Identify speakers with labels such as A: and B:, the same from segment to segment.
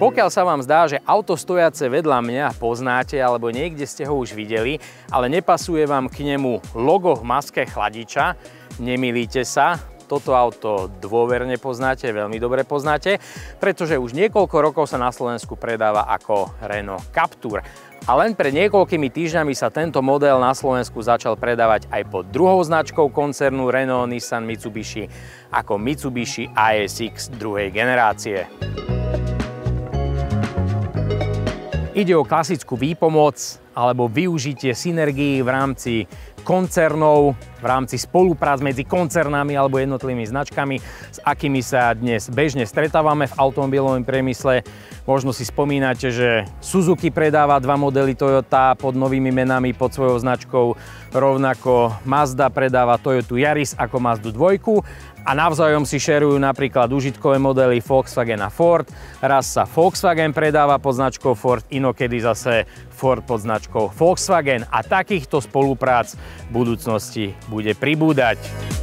A: Pokiaľ sa vám zdá, že auto stojace vedľa mňa poznáte alebo niekde ste ho už videli, ale nepasuje vám k nemu logo v maske chladiča, nemýlite sa. Toto auto dôverne poznáte, veľmi dobre poznáte, pretože už niekoľko rokov sa na Slovensku predáva ako Renault Captur. A len pred niekoľkými týždňami sa tento model na Slovensku začal predávať aj pod druhou značkou koncernu Renault Nissan Mitsubishi ako Mitsubishi ASX druhej generácie. Ide o klasickú výpomoc alebo využitie synergií v rámci koncernov, v rámci spoluprác medzi koncernami alebo jednotlivými značkami, s akými sa dnes bežne stretávame v automobilovom priemysle. Možno si spomínate, že Suzuki predáva dva modely Toyota pod novými menami, pod svojou značkou. Rovnako Mazda predáva Toyotu Yaris ako Mazdu 2. A navzájom si šerujú napríklad užitkové modely Volkswagen a Ford. Raz sa Volkswagen predáva pod značkou Ford, inokedy zase Ford pod značkou Volkswagen. A takýchto spoluprác v budúcnosti bude pribúdať.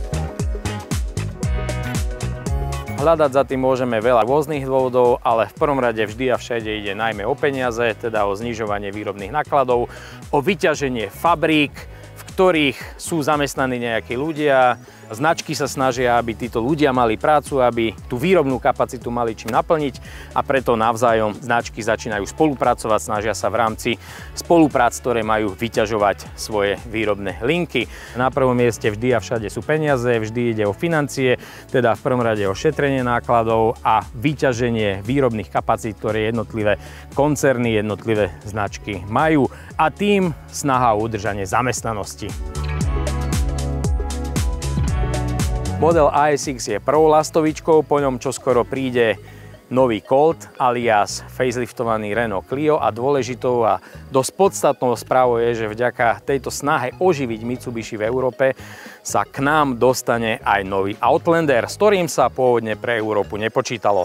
A: Hľadať za tým môžeme veľa rôznych dôvodov, ale v prvom rade vždy a všade ide najmä o peniaze, teda o znižovanie výrobných nákladov, o vyťaženie fabrík, v ktorých sú zamestnaní nejakí ľudia. Značky sa snažia, aby títo ľudia mali prácu, aby tú výrobnú kapacitu mali čím naplniť a preto navzájom značky začínajú spolupracovať, snažia sa v rámci spoluprác, ktoré majú vyťažovať svoje výrobné linky. Na prvom mieste vždy a všade sú peniaze, vždy ide o financie, teda v prvom rade o šetrenie nákladov a vyťaženie výrobných kapacít, ktoré jednotlivé koncerny, jednotlivé značky majú a tým snaha o udržanie zamestnanosti. Model ASX je prvou lastovičkou, po ňom čoskoro príde nový Colt alias faceliftovaný Renault Clio a dôležitou a dosť podstatnou správou je, že vďaka tejto snahe oživiť Mitsubishi v Európe sa k nám dostane aj nový Outlander, s ktorým sa pôvodne pre Európu nepočítalo.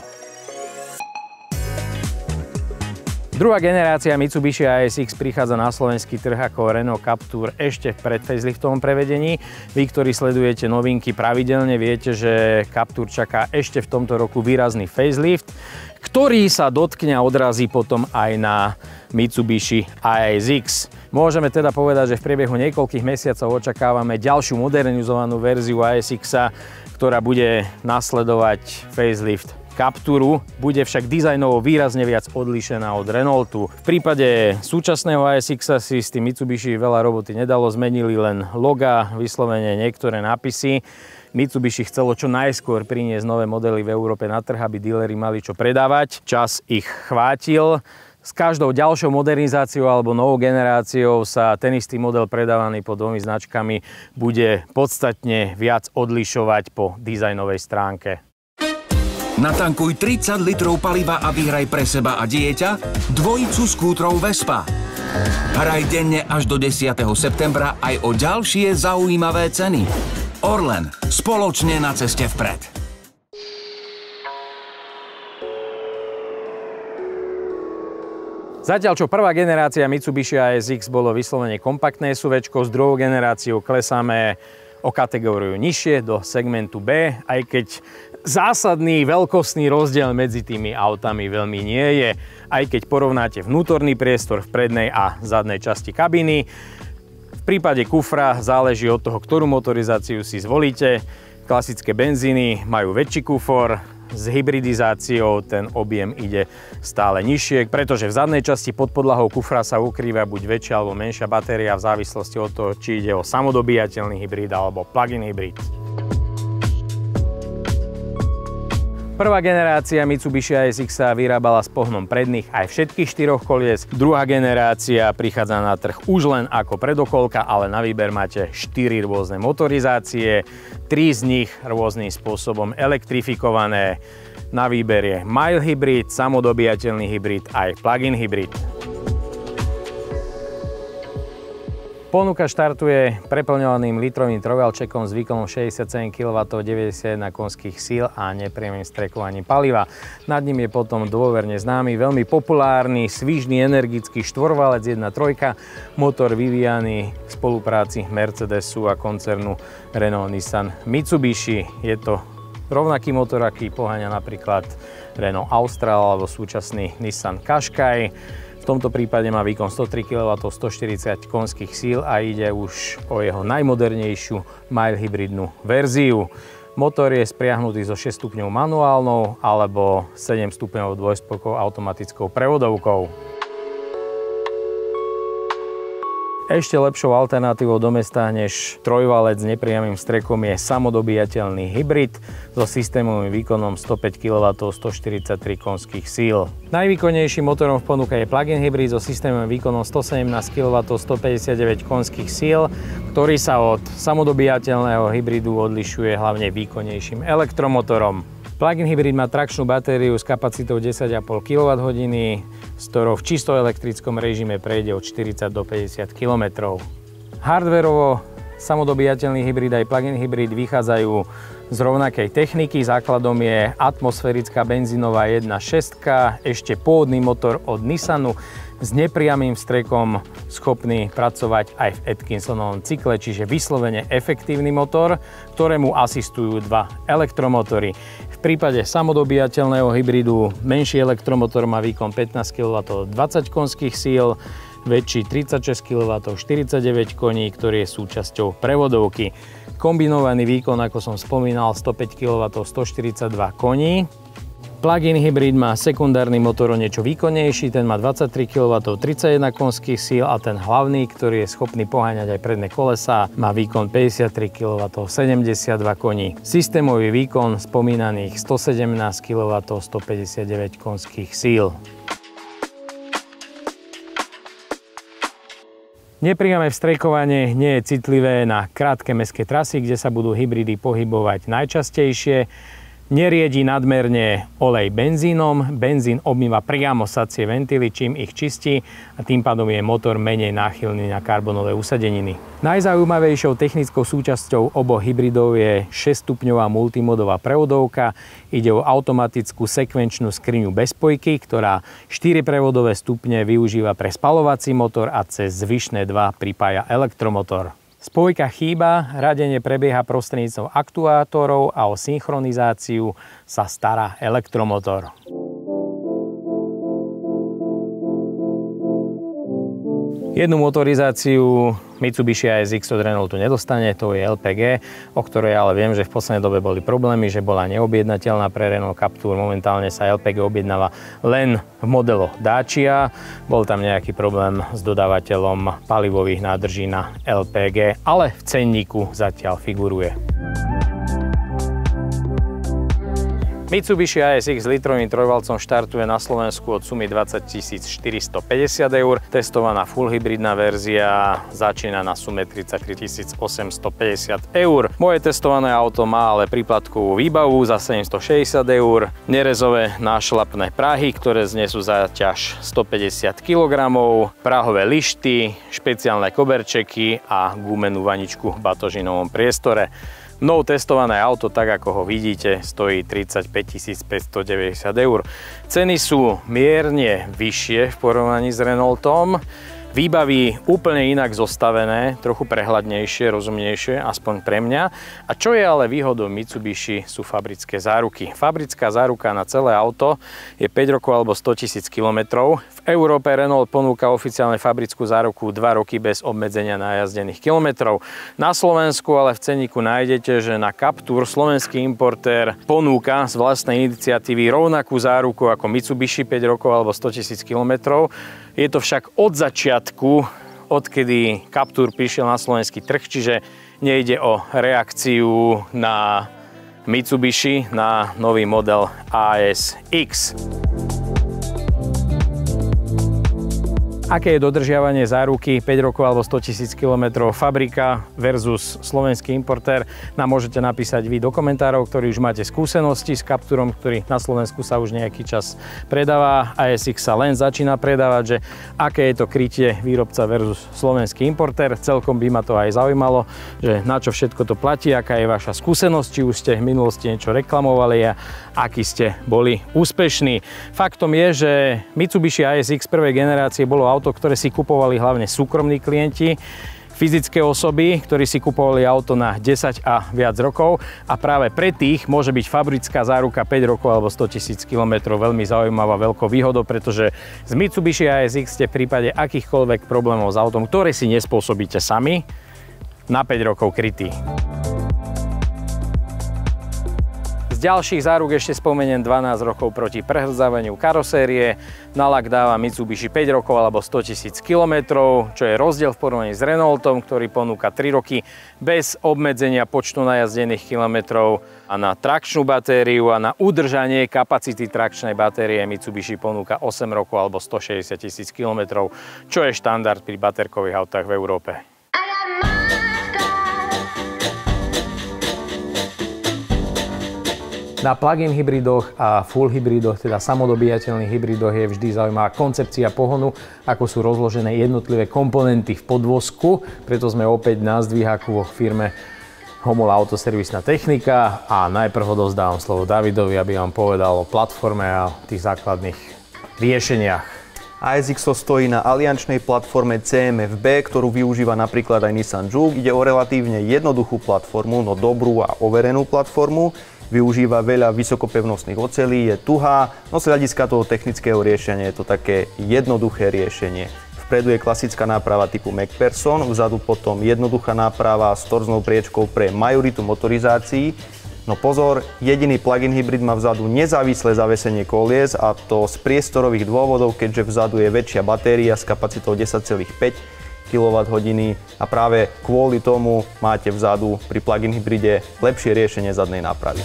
A: Druhá generácia Mitsubishi ASX prichádza na slovenský trh ako Renault Captur ešte v predfaceliftovom prevedení. Vy, ktorí sledujete novinky pravidelne, viete, že Captur čaká ešte v tomto roku výrazný facelift, ktorý sa dotkne a odrazí potom aj na Mitsubishi ASX. Môžeme teda povedať, že v priebehu niekoľkých mesiacov očakávame ďalšiu modernizovanú verziu ASX-a, ktorá bude nasledovať facelift Capturu, bude však dizajnovo výrazne viac odlíšená od Renaultu. V prípade súčasného ASX-a si s tým Mitsubishi veľa roboty nedalo, zmenili len loga, vyslovene niektoré nápisy. Mitsubishi chcelo čo najskôr priniesť nové modely v Európe na trh, aby díleri mali čo predávať. Čas ich chvátil. S každou ďalšou modernizáciou alebo novou generáciou sa ten istý model predávaný pod dvomi značkami bude podstatne viac odlišovať po dizajnovej stránke.
B: Natankuj 30 litrov paliva a vyhraj pre seba a dieťa dvojicu skútrov Vespa. Hraj denne až do 10. septembra aj o ďalšie zaujímavé ceny. Orlen, spoločne na ceste vpred.
A: Zatiaľ čo prvá generácia Mitsubishi ASX bolo vyslovene kompaktné SUVčko, s druhou generáciou klesáme o kategóriu nižšie do segmentu B, aj keď zásadný veľkostný rozdiel medzi tými autami veľmi nie je, aj keď porovnáte vnútorný priestor v prednej a zadnej časti kabíny. V prípade kufra záleží od toho, ktorú motorizáciu si zvolíte. Klasické benzíny majú väčší kufor, s hybridizáciou ten objem ide stále nižšie, pretože v zadnej časti pod podlahou kufra sa ukrýva buď väčšia alebo menšia batéria v závislosti od toho, či ide o samodobíjateľný hybrid alebo plug-in hybrid. Prvá generácia Mitsubishi ASX sa vyrábala s pohnom predných aj všetkých štyroch kolies. Druhá generácia prichádza na trh už len ako predokolka, ale na výber máte 4 rôzne motorizácie, 3 z nich rôznym spôsobom elektrifikované. Na výber je mild hybrid, samodobíjateľný hybrid aj plug-in hybrid. Ponuka štartuje preplňovaným litrovým trojvalčekom s výkonom 67 kW, 91 konských síl a nepriamym strekovaním paliva. Nad ním je potom dôverne známy, veľmi populárny, svižný, energický štvorvalec 1.3, motor vyvíjaný v spolupráci Mercedesu a koncernu Renault Nissan Mitsubishi. Je to rovnaký motor, aký poháňa napríklad Renault Austral alebo súčasný Nissan Qashqai. V tomto prípade má výkon 103 kW, 140 konských síl a ide už o jeho najmodernejšiu mild hybridnú verziu. Motor je spriahnutý so 6 stupňov manuálnou alebo 7 stupňov dvojspojkovou automatickou prevodovkou. Ešte lepšou alternatívou do mesta než trojvalec s nepriamym strekom je samodobíjateľný hybrid so systémovým výkonom 105 kW, 143 konských síl. Najvýkonnejším motorom v ponuke je plug-in hybrid so systémovým výkonom 117 kW, 159 konských síl, ktorý sa od samodobíjateľného hybridu odlišuje hlavne výkonnejším elektromotorom. Plug-in hybrid má trakčnú batériu s kapacitou 10,5 kWh, s ktorou v čisto elektrickom režime prejde od 40 do 50 km. Hardwareovo samodobíjateľný hybrid aj plug-in hybrid vychádzajú z rovnakej techniky. Základom je atmosférická benzínová 1.6, ešte pôvodný motor od Nissanu s nepriamym vstrekom, schopný pracovať aj v Atkinsonovom cykle, čiže vyslovene efektívny motor, ktorému asistujú dva elektromotory. V prípade samodobíjateľného hybridu menší elektromotor má výkon 15 kW, 20 konských síl, väčší 36 kW, 49 koní, ktorý je súčasťou prevodovky. Kombinovaný výkon, ako som spomínal, 105 kW, 142 koní. Plug-in hybrid má sekundárny motor o niečo výkonnejší, ten má 23 kW, 31 konských síl a ten hlavný, ktorý je schopný poháňať aj predné kolesá, má výkon 53 kW, 72 koní. Systémový výkon spomínaných 117 kW, 159 konských síl. Nepriame vstrekovanie nie je citlivé na krátke mestské trasy, kde sa budú hybridy pohybovať najčastejšie. Neriedi nadmerne olej benzínom, benzín obmýva priamo sacie ventily, čím ich čistí a tým pádom je motor menej náchylný na karbonové usadeniny. Najzaujímavejšou technickou súčasťou oboch hybridov je 6-stupňová multimodová prevodovka. Ide o automatickú sekvenčnú skriňu bez spojky, ktorá 4 prevodové stupne využíva pre spaľovací motor a cez zvyšné 2 pripája elektromotor. Spojka chýba, radenie prebieha prostredníctvom aktuátorov a o synchronizáciu sa stará elektromotor. Jednu motorizáciu Mitsubishi ASX od Renaultu nedostane, to je LPG, o ktorej ale viem, že v poslednej dobe boli problémy, že bola neobjednateľná pre Renault Captur. Momentálne sa LPG objednáva len v modeloch Dacia. Bol tam nejaký problém s dodávateľom palivových nádrží na LPG, ale v cenníku zatiaľ figuruje. Mitsubishi ASX s litrovým trojvalcom štartuje na Slovensku od sumy 20 450 eur. Testovaná full hybridná verzia začína na sume 33 850 eur. Moje testované auto má ale príplatkovú výbavu za 760 eur, nerezové nášlapné prahy, ktoré znesú záťaž 150 kg, prahové lišty, špeciálne koberčeky a gumenú vaničku v batožinovom priestore. Mnou testované auto, tak ako ho vidíte, stojí 35 590 eur. Ceny sú mierne vyššie v porovnaní s Renaultom. Výbavy úplne inak zostavené, trochu prehľadnejšie, rozumnejšie, aspoň pre mňa. A čo je ale výhodou Mitsubishi, sú fabrické záruky. Fabrická záruka na celé auto je 5 rokov alebo 100 000 km. V Európe Renault ponúka oficiálne fabrickú záruku 2 roky bez obmedzenia najazdených kilometrov. Na Slovensku ale v cenníku nájdete, že na Captur slovenský importér ponúka z vlastnej iniciatívy rovnakú záruku ako Mitsubishi 5 rokov alebo 100 000 km. Je to však od začiatku, odkedy Captur prišiel na slovenský trh, čiže nejde o reakciu na Mitsubishi, na nový model ASX. Aké je dodržiavanie záruky 5 rokov alebo 100 000 km fabrika versus slovenský importér, nám môžete napísať vy do komentárov, ktorí už máte skúsenosti s Capturom, ktorý na Slovensku sa už nejaký čas predáva. ASX sa len začína predávať, že aké je to krytie výrobca versus slovenský importér. Celkom by ma to aj zaujímalo, že na čo všetko to platí, aká je vaša skúsenosť, či už ste v minulosti niečo reklamovali a aký ste boli úspešní. Faktom je, že Mitsubishi ASX prvej generácie bolo auto, ktoré si kupovali hlavne súkromní klienti. fyzické osoby, ktorí si kupovali auto na 10 a viac rokov a práve pre tých môže byť fabrická záruka 5 rokov alebo 100 000 km veľmi zaujímavá veľkou výhodou, pretože z Mitsubishi ASX ste v prípade akýchkoľvek problémov s autom, ktoré si nespôsobíte sami, na 5 rokov krytý. Ďalších záruk ešte spomeniem 12 rokov proti prehrzávaniu karosérie. Na lak dáva Mitsubishi 5 rokov alebo 100 000 km, čo je rozdiel v porovnaní s Renaultom, ktorý ponúka 3 roky bez obmedzenia počtu najazdených kilometrov. A na trakčnú batériu a na udržanie kapacity trakčnej batérie Mitsubishi ponúka 8 rokov alebo 160 000 km, čo je štandard pri baterkových autách v Európe. Na plug-in hybridoch a full hybridoch, teda samodobíjateľných hybridoch, je vždy zaujímavá koncepcia pohonu, ako sú rozložené jednotlivé komponenty v podvozku. Preto sme opäť na zdvihaku vo firme Homol Autoservisná technika a najprv odovzdávam slovo Davidovi, aby vám povedal o platforme a tých základných riešeniach.
C: ASX stojí na aliančnej platforme CMF-B, ktorú využíva napríklad aj Nissan Juke. Ide o relatívne jednoduchú platformu, no dobrú a overenú platformu. Využíva veľa vysokopevnostných ocelí, je tuhá, no z hľadiska toho technického riešenia je to také jednoduché riešenie. Vpredu je klasická náprava typu MacPherson, vzadu potom jednoduchá náprava s torznou priečkou pre majoritu motorizácií. No pozor, jediný plug-in hybrid má vzadu nezávislé zavesenie kolies a to z priestorových dôvodov, keďže vzadu je väčšia batéria s kapacitou 10,5 kWh a práve kvôli tomu máte vzadu pri plug-in hybride lepšie riešenie zadnej nápravy.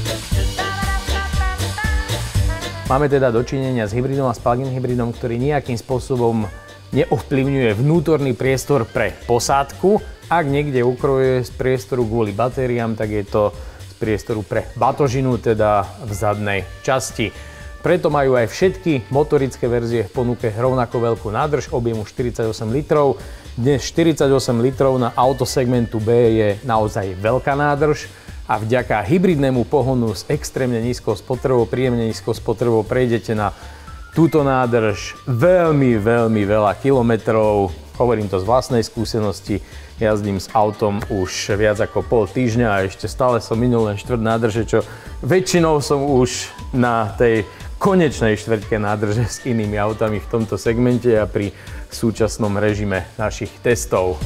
A: Máme teda dočinenia s hybridom a s plug-in hybridom, ktorý nejakým spôsobom neovplyvňuje vnútorný priestor pre posádku. Ak niekde ukrojuje z priestoru kvôli batériám, tak je to z priestoru pre batožinu, teda v zadnej časti. Preto majú aj všetky motorické verzie v ponuke rovnako veľkú nádrž objemu 48 litrov. Dnes 48 litrov na autosegmentu B je naozaj veľká nádrž a vďaka hybridnému pohonu s extrémne nízkou spotrebou, príjemne nízkou spotrebou prejdete na túto nádrž veľmi veľa kilometrov. Hovorím to z vlastnej skúsenosti. Jazdím s autom už viac ako pol týždňa a ešte stále som minul len štvrť nádrže, čo väčšinou som už na tej konečnej štvrťke nádrže s inými autami v tomto segmente a pri súčasnom režime našich testov.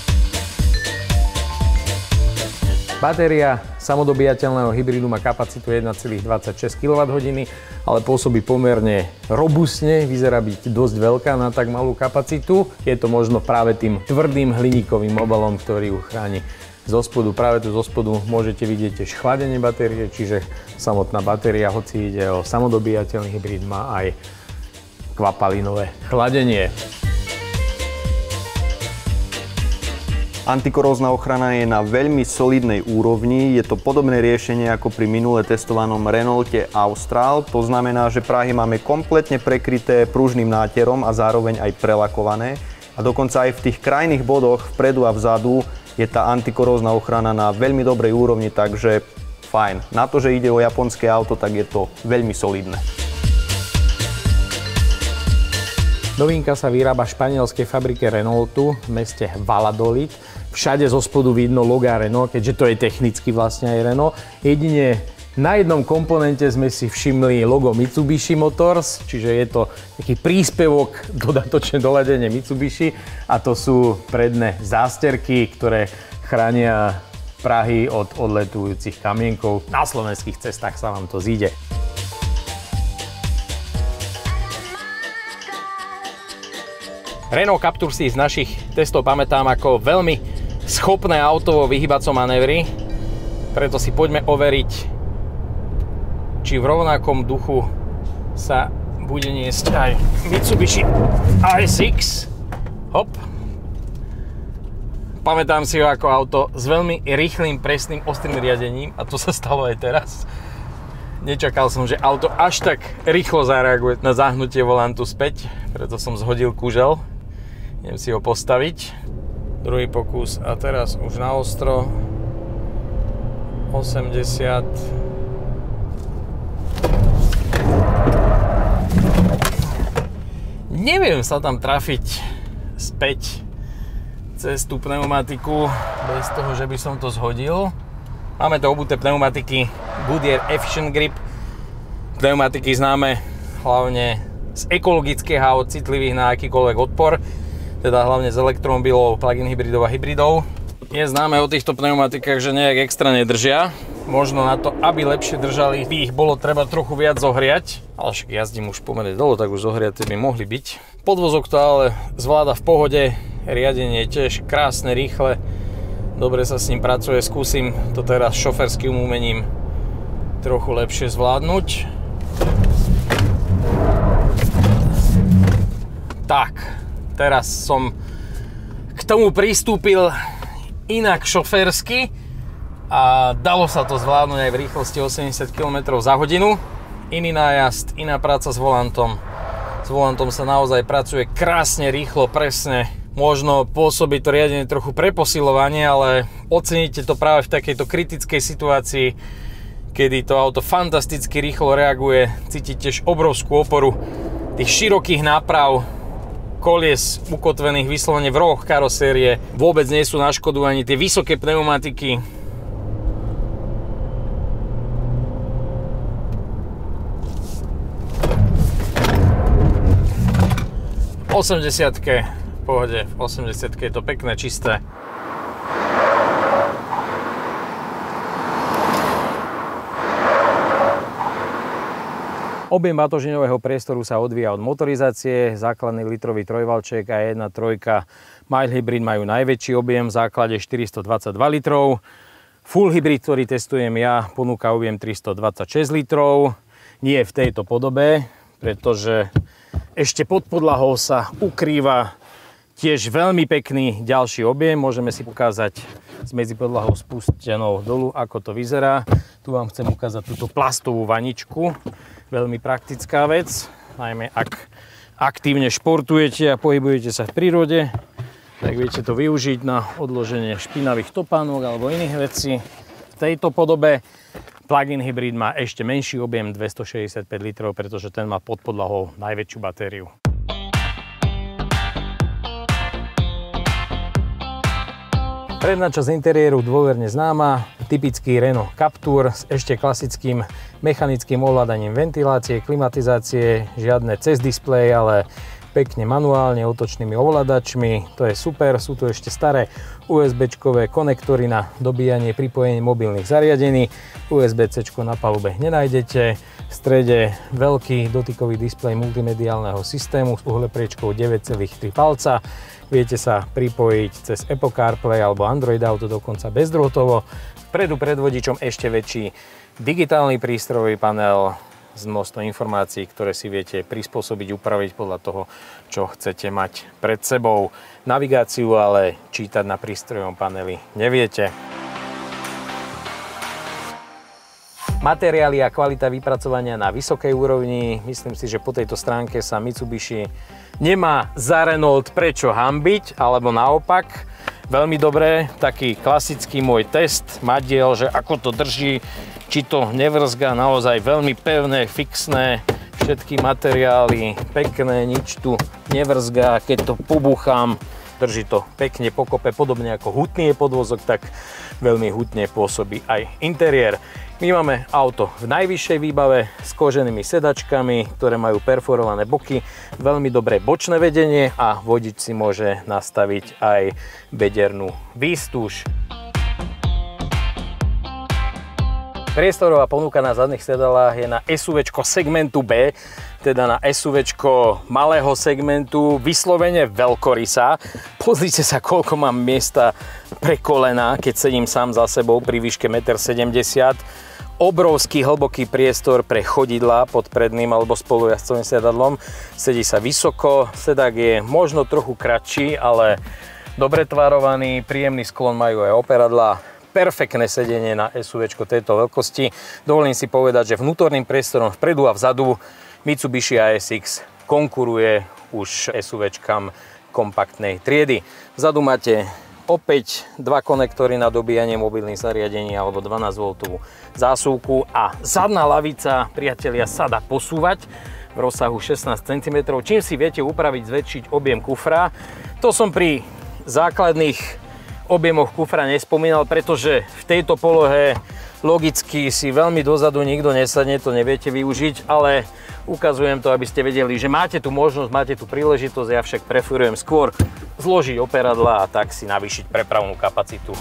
A: Batéria samodobíjateľného hybridu má kapacitu 1,26 kWh, ale pôsobí pomerne robustne, vyzerá byť dosť veľká na tak malú kapacitu. Je to možno práve tým tvrdým hliníkovým obalom, ktorý ju chráni zo spodu. Práve tu zo spodu môžete vidieť tiež chladenie batérie, čiže samotná batéria, hoci ide o samodobíjateľný hybrid, má aj kvapalinové chladenie.
C: Antikorózna ochrana je na veľmi solidnej úrovni. Je to podobné riešenie ako pri minule testovanom Renaulte Austral. To znamená, že práhy máme kompletne prekryté pružným náterom a zároveň aj prelakované. A dokonca aj v tých krajných bodoch vpredu a vzadu je tá antikorózna ochrana na veľmi dobrej úrovni, takže fajn. Na to, že ide o japonské auto, tak je to veľmi solidné.
A: Novinka sa vyrába v španielskej fabrike Renaultu v meste Valladolid. Všade zo spodu vidno logá Renault, keďže to je technicky vlastne aj Renault. Jedine na jednom komponente sme si všimli logo Mitsubishi Motors, čiže je to taký príspevok, dodatočné doladenie Mitsubishi a to sú predné zásterky, ktoré chránia prahy od odletujúcich kamienkov. Na slovenských cestách sa vám to zíde. Renault Captur si z našich testov pamätám ako veľmi schopné auto vo vyhýbacom manévri, preto si poďme overiť, či v rovnakom duchu sa bude niesť aj Mitsubishi ASX. Hop. Pamätám si ho ako auto s veľmi rýchlým, presným, ostrým riadením a to sa stalo aj teraz. Nečakal som, že auto až tak rýchlo zareaguje na zahnutie volantu späť, preto som zhodil kužel. Idem si ho postaviť. Druhý pokus a teraz už na ostro. 80. Neviem sa tam trafiť späť cez tú pneumatiku bez toho, že by som to zhodil. Máme to obuté pneumatiky Goodyear Efficient Grip. Pneumatiky známe hlavne z ekologických aut, citlivých na akýkoľvek odpor, teda hlavne z elektromobilov, plug-in hybridov a hybridov. Je známe o týchto pneumatikách, že nejak extra nedržia. Možno na to, aby lepšie držali, by ich bolo treba trochu viac zohriať. Ale však jazdím už pomerne dlho, tak už zohriate by mohli byť. Podvozok to ale zvláda v pohode, riadenie tiež krásne, rýchle. Dobre sa s ním pracuje, skúsim to teraz šoferským umením trochu lepšie zvládnuť. Tak, teraz som k tomu pristúpil inak šoférsky a dalo sa to zvládnuť aj v rýchlosti 80 km za hodinu. Iný nájazd, iná práca s volantom. S volantom sa naozaj pracuje krásne, rýchlo, presne. Možno pôsobí to riadenie trochu preposilovanie, ale oceníte to práve v takejto kritickej situácii, kedy to auto fantasticky rýchlo reaguje. Cítite tiež obrovskú oporu tých širokých náprav, kolies ukotvených vyslovene v rohoch karosérie. Vôbec nie sú na škodu ani tie vysoké pneumatiky. V 80-ke v pohode, v 80-ke je to pekné, čisté. Objem batožiňového priestoru sa odvíja od motorizácie. Základný litrový trojvalček a 1.3 mild hybrid majú najväčší objem v základe 422 litrov. Full hybrid, ktorý testujem ja, ponúka objem 326 litrov. Nie v tejto podobe, pretože ešte pod podlahou sa ukrýva tiež veľmi pekný ďalší objem. Môžeme si ukázať s medzipodlahou spustenou dolu, ako to vyzerá. Tu vám chcem ukázať túto plastovú vaničku. Veľmi praktická vec, najmä ak aktívne športujete a pohybujete sa v prírode, tak viete to využiť na odloženie špinavých topánok alebo iných vecí. V tejto podobe plug-in hybrid má ešte menší objem 265 litrov, pretože ten má pod podlahou najväčšiu batériu. Predná časť interiéru dôverne známa, typický Renault Captur s ešte klasickým mechanickým ovládaním ventilácie, klimatizácie, žiadne cez displej, ale pekne manuálne otočnými ovládačmi. To je super, sú tu ešte staré USB-čkové konektory na dobíjanie pripojenie mobilných zariadení. USB-C na palube nenájdete. V strede veľký dotykový displej multimediálneho systému s uhlepriečkou 9,3 palca. Viete sa pripojiť cez Apple CarPlay alebo Android Auto dokonca bezdrôtovo. Vpredu pred vodičom ešte väčší digitálny prístrojový panel s množstvom informácií, ktoré si viete prispôsobiť, upraviť podľa toho, čo chcete mať pred sebou. Navigáciu ale čítať na prístrojovom paneli neviete. Materiály a kvalita vypracovania na vysokej úrovni. Myslím si, že po tejto stránke sa Mitsubishi nemá za Renault prečo hanbiť, alebo naopak. Veľmi dobré, taký klasický môj test madiel, že ako to drží, či to nevrzga, naozaj veľmi pevné, fixné, všetky materiály pekné, nič tu nevrzga, keď to pobuchám, drží to pekne pokope, podobne ako hutný je podvozok, tak veľmi hutne pôsobí aj interiér. My máme auto v najvyššej výbave s koženými sedačkami, ktoré majú perforované boky, veľmi dobré bočné vedenie a vodič si môže nastaviť aj bedernú výstuž. Priestorová ponuka na zadných sedadlách je na SUVčko segmentu B, teda na SUVčko malého segmentu, vyslovene veľkorysa. Pozrite sa, koľko mám miesta pre kolená, keď sedím sám za sebou pri výške 1,70 m. Obrovský hlboký priestor pre chodidlá pod predným alebo spolujazdcovým sedadlom. Sedí sa vysoko, sedák je možno trochu kratší, ale dobre tvarovaný, príjemný sklon majú aj operadlá. Perfektné sedenie na SUVčko tejto veľkosti. Dovolím si povedať, že vnútorným priestorom vpredu a vzadu Mitsubishi ASX konkuruje už SUVčkám kompaktnej triedy. Vzadu máte opäť dva konektory na dobíjanie mobilných zariadení alebo 12V zásuvku a zadná lavica, priatelia, sa dá posúvať v rozsahu 16 cm, čím si viete upraviť, zväčšiť objem kufra. To som pri základných objemoch kufra nespomínal, pretože v tejto polohe logicky si veľmi dozadu nikto nesadne, to neviete využiť, ale ukazujem to, aby ste vedeli, že máte tu možnosť, máte tu príležitosť, ja však preferujem skôr zložiť operadla a tak si navýšiť prepravnú kapacitu.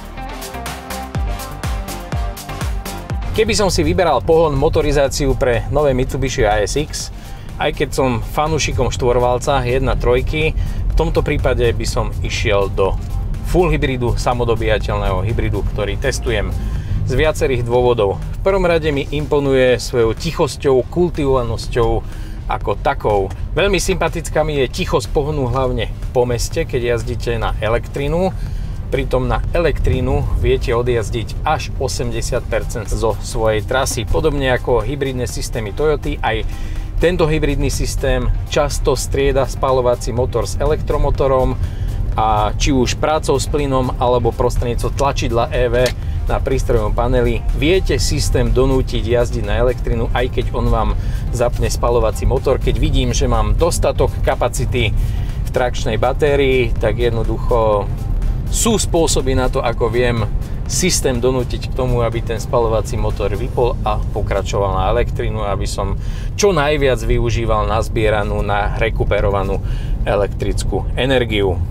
A: Keby som si vyberal pohon motorizáciu pre nové Mitsubishi ASX, aj keď som fanúšikom štvorvalca 1.3, v tomto prípade by som išiel do full hybridu, samodobíjateľného hybridu, ktorý testujem z viacerých dôvodov. V prvom rade mi imponuje svojou tichosťou, kultivovanosťou ako takou. Veľmi sympatická mi je tichosť pohonu hlavne po meste, keď jazdíte na elektrínu. Pritom na elektrínu viete odjazdiť až 80% zo svojej trasy. Podobne ako hybridné systémy Toyoty, aj tento hybridný systém často strieda spaľovací motor s elektromotorom a či už prácou s plynom alebo prostredníctvom tlačidla EV na prístrojovom paneli viete systém donútiť jazdiť na elektrínu, aj keď on vám zapne spaľovací motor. Keď vidím, že mám dostatok kapacity v trakčnej batérii, tak jednoducho sú spôsoby na to, ako viem systém donútiť k tomu, aby ten spaľovací motor vypol a pokračoval na elektrínu, aby som čo najviac využíval nazbieranú, na rekuperovanú elektrickú energiu.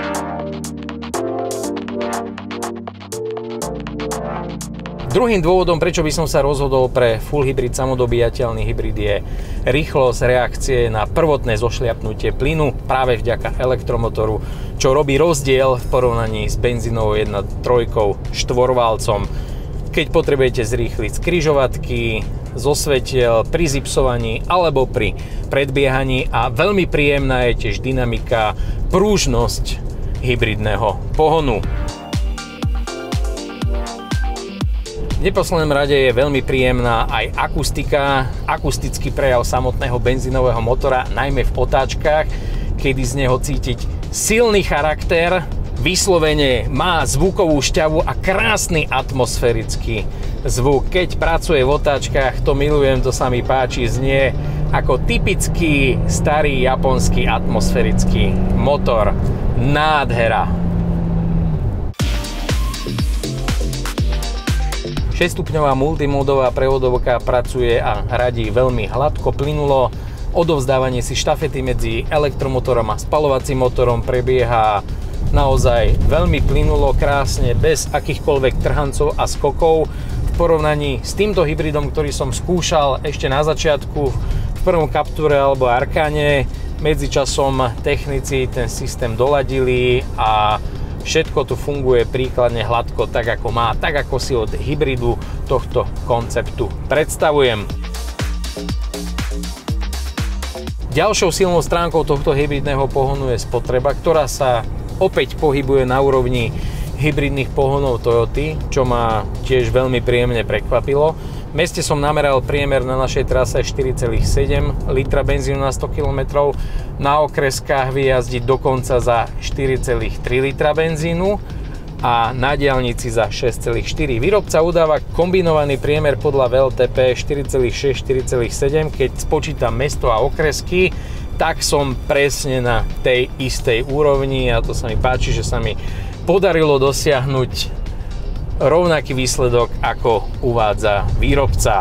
A: Druhým dôvodom, prečo by som sa rozhodol pre full hybrid, samodobíjateľný hybrid, je rýchlosť reakcie na prvotné zošliapnutie plynu práve vďaka elektromotoru, čo robí rozdiel v porovnaní s benzínovou 1.3 štvorvalcom. Keď potrebujete zrýchliť z križovatky, zo svetiel, pri zipsovaní alebo pri predbiehaní, a veľmi príjemná je tiež dynamika, prúžnosť hybridného pohonu. V neposlednom rade je veľmi príjemná aj akustika, akustický prejav samotného benzínového motora, najmä v otáčkach, kedy z neho cítiť silný charakter, vyslovene má zvukovú šťavu a krásny atmosférický zvuk. Keď pracuje v otáčkach, to milujem, to sa mi páči, znie ako typický starý japonský atmosférický motor. Nádhera. 6-stupňová multimódová prevodovka pracuje a radí veľmi hladko, plynulo. Odovzdávanie si štafety medzi elektromotorom a spaľovacím motorom prebieha naozaj veľmi plynulo, krásne, bez akýchkoľvek trhancov a skokov. V porovnaní s týmto hybridom, ktorý som skúšal ešte na začiatku v prvom Capture alebo Arkane, medzičasom technici ten systém doladili a všetko tu funguje príkladne hladko, tak ako má, tak ako si od hybridu tohto konceptu predstavujem. Ďalšou silnou stránkou tohto hybridného pohonu je spotreba, ktorá sa opäť pohybuje na úrovni hybridných pohonov Toyoty, čo ma tiež veľmi príjemne prekvapilo. V meste som nameral priemer na našej trase 4,7 litra benzínu na 100 km, na okreskách vyjazdiť dokonca za 4,3 litra benzínu a na diaľnici za 6,4. Výrobca udáva kombinovaný priemer podľa VLTP 4,6-4,7. Keď spočítam mesto a okresky, tak som presne na tej istej úrovni a to sa mi páči, že sa mi podarilo dosiahnuť rovnaký výsledok, ako uvádza výrobca.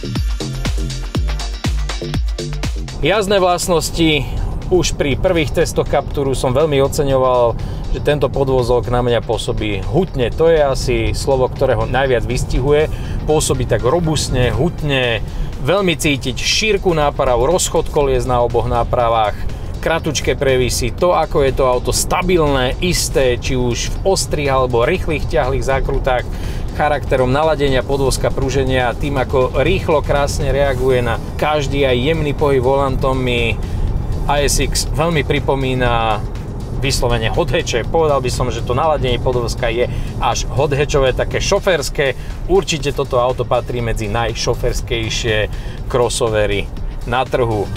A: Jazdné vlastnosti už pri prvých testoch Capturu som veľmi oceňoval, že tento podvozok na mňa pôsobí hutne. To je asi slovo, ktoré ho najviac vystihuje. Pôsobí tak robustne, hutne, veľmi cítiť šírku náprav, rozchod kolies na oboch nápravách, kratučké previsy, to ako je to auto stabilné, isté, či už v ostrých alebo rýchlych ťahlých zákrutách, charakterom naladenia podvozka, pruženia, tým ako rýchlo, krásne reaguje na každý aj jemný pohyb volantom, mi ASX veľmi pripomína vyslovene hot hatche. Povedal by som, že to naladenie podvozka je až hot hatchové, také šoférske. Určite toto auto patrí medzi najšoférskejšie crossovery na trhu.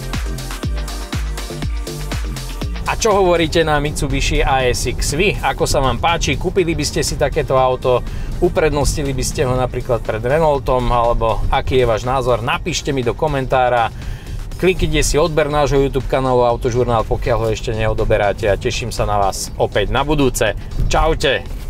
A: A čo hovoríte na Mitsubishi ASX vy? Ako sa vám páči? Kúpili by ste si takéto auto? Uprednostnili by ste ho napríklad pred Renaultom? Alebo aký je váš názor? Napíšte mi do komentára. K Kliknite si odber nášho YouTube kanálu Autožurnál, pokiaľ ho ešte neodoberáte, a teším sa na vás opäť na budúce. Čaute!